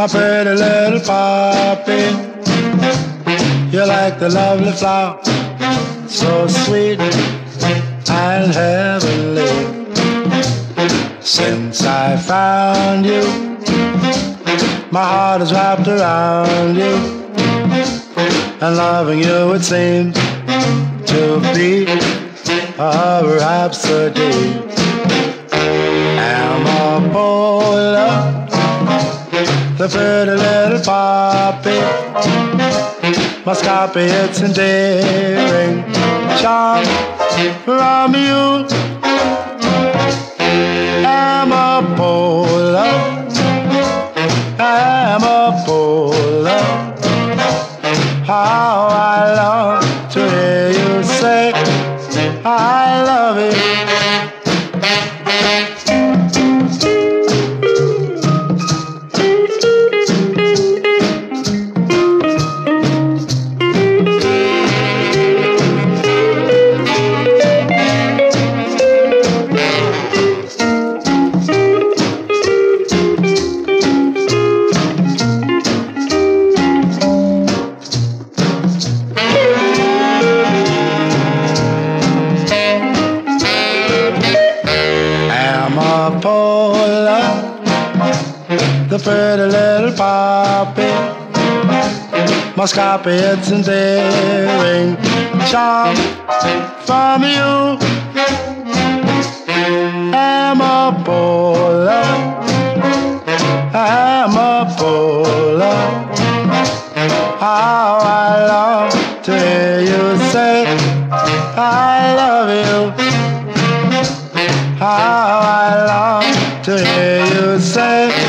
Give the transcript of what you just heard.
my pretty little poppy. You're like the lovely flower, so sweet and heavenly. Since I found you, my heart is wrapped around you, and loving you it seems to be a rhapsody. Amapola, the pretty little poppy, must copy its endearing charm from you. Amapola, Amapola, how I long to hear you say I love you. Amapola, the pretty little poppy, must copy its endearing charm from you. Amapola, Amapola, how I long to hear you say I love you. How I long to hear you say